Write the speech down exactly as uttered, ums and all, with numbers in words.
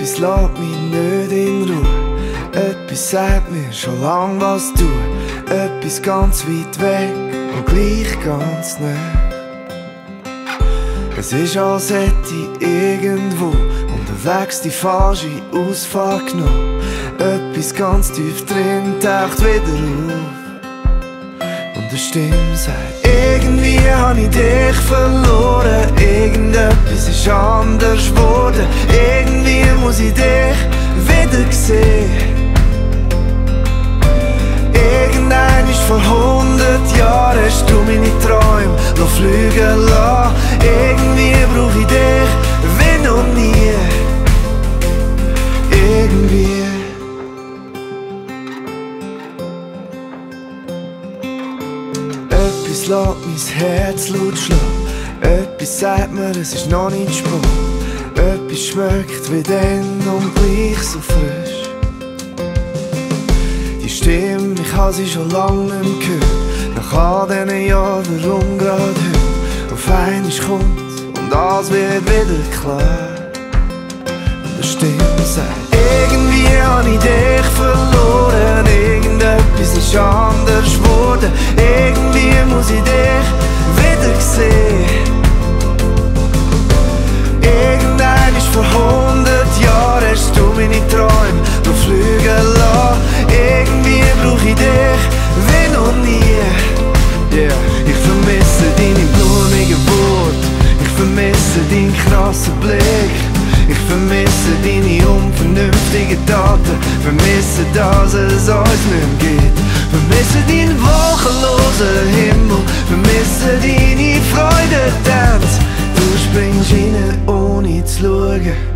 Etwas lässt mich nicht in Ruhe. Etwas sagt mir schon lang, was tu. Etwas ganz weit weg und gleich ganz nah. Es ist, als hätte ich irgendwo unterwegs die falsche Ausfahrt genommen. Etwas ganz tief drin taucht wieder auf. Und eine Stimme sagt: Irgendwie hab ich dich verloren. Irgendetwas ist anders geworden. Irgendwie muss ich dich wieder sehen. Irgendein ist vor hundert Jahren hast du meine Träume noch fliegen lassen. Irgendwie brauch ich dich wie noch nie. Irgendwie. Etwas lässt mein Herz laut schlagen. Etwas sagt mir, es ist noch nicht spät. Etwas schmeckt wie dann und gleich so frisch. Die Stimme, ich habe sie schon lange nicht gehört. Nach all diesen Jahren, warum gerade heute auf einmal kommt und alles wird wieder klar. Und die Stimme sagt: Irgendwie habe ich dich verloren. Irgendetwas ist anders geworden. Irgendwie muss ich dich wieder sehen. Irgendein ist vor hundert Jahren hast du meine Träume noch fliegen lassen. Irgendwie brauch ich dich wie noch nie. Yeah. Ich vermisse deine blumigen Worte. Ich vermisse deinen krassen Blick. Ich vermisse deine unvernünftigen Taten. Vermisse, dass es uns nicht mehr gibt. Vermisse deinen wolkenlosen Himmel. Vermisse deine Freude, Tanz. Du springst rein, ohne zu schauen.